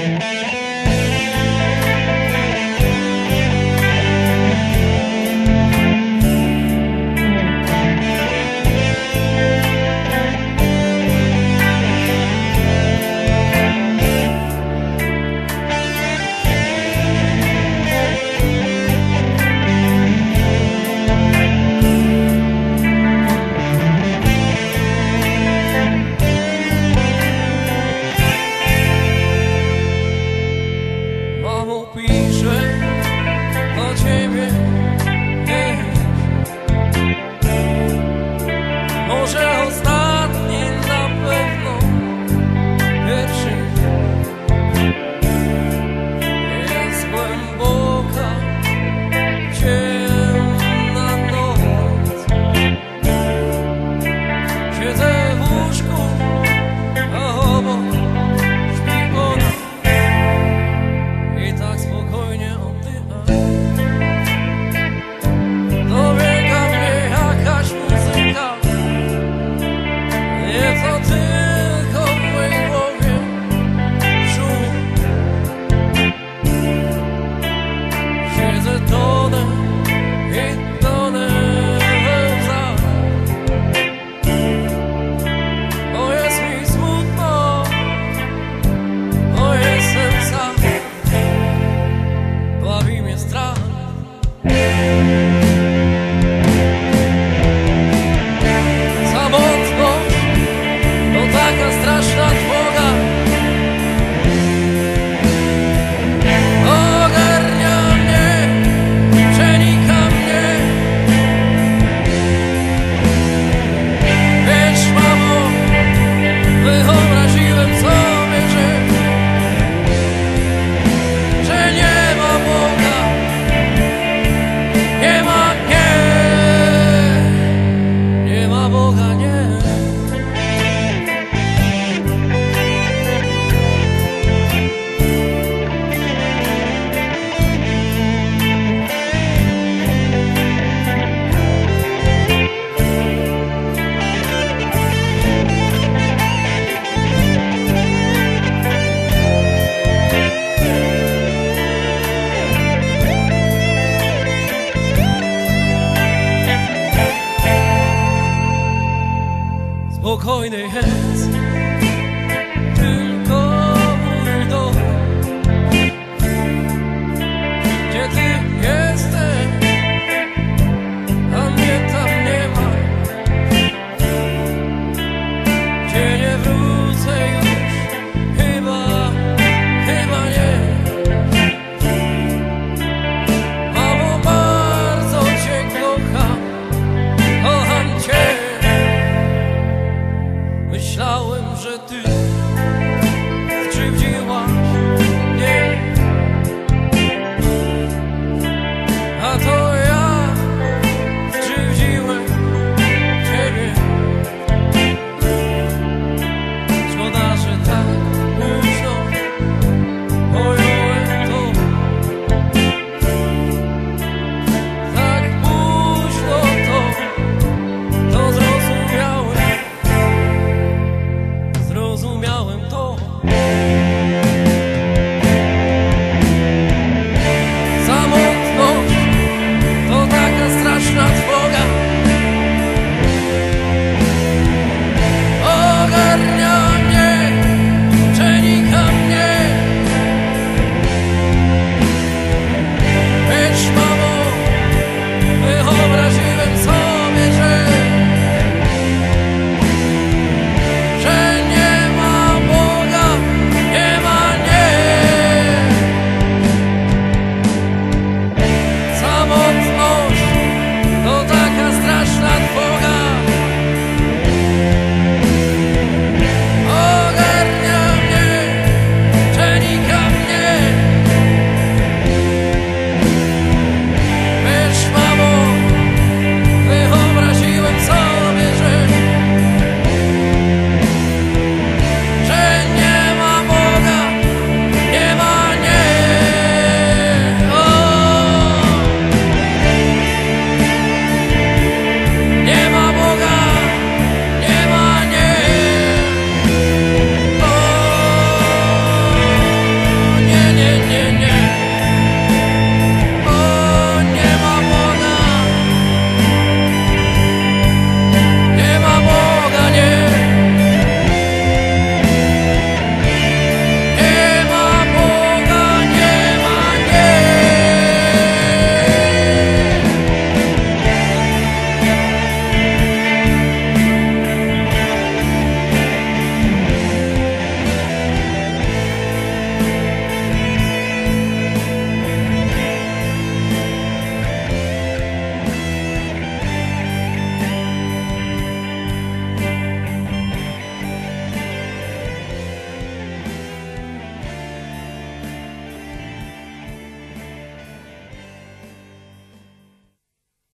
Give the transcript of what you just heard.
Może ostatni, na pewno pierwszy. Jest głęboka, ciemna noc. Siedzę w łóżku, a obok śpi ona i tak spokojnie oddycha. Dobiega mnie jakaś muzyka. Nie to tylko w mojej głowie szum. Siedzę, tonę i tonę we łzach. Bo jest mi smutno, bo jestem sam. Bawi mnie strach. Taka straszna trwoga ogarnia mnie, przenika mnie. Wiesz, mamo, wyobraziłem sobie, że nie ma Boga, nie ma, nie ma Boga, nie. Spokojny jest